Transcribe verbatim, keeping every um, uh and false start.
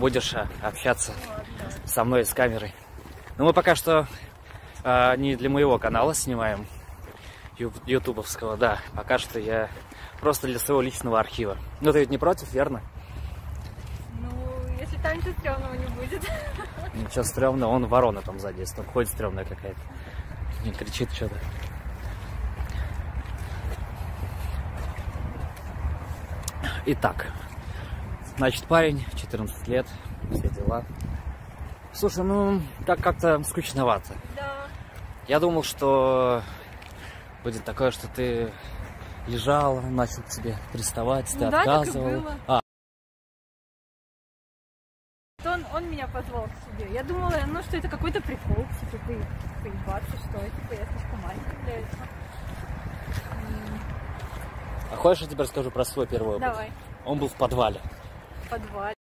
будешь общаться со мной с камерой. Но мы пока что а, не для моего канала снимаем, ютубовского, да. Пока что я просто для своего личного архива. Но ты ведь не против, верно? Ну, если там ничего стрёмного не будет. Ничего стрёмного, он ворона там сзади, там ходит стрёмная какая-то. Не кричит что-то. Итак, значит, парень, четырнадцать лет, все дела. Слушай, ну, так как-то скучновато. Да. Я думал, что будет такое, что ты лежала, начал к тебе приставать, ты ну, да, отказывала. Так и было. А. Он, он меня позвал к себе. Я думала, ну, что это какой-то прикол, типа, по, поебаться, что типа, я слишком маленькая для этого. А хочешь, я тебе расскажу про свой первый опыт? Давай. Он был в подвале. В подвале.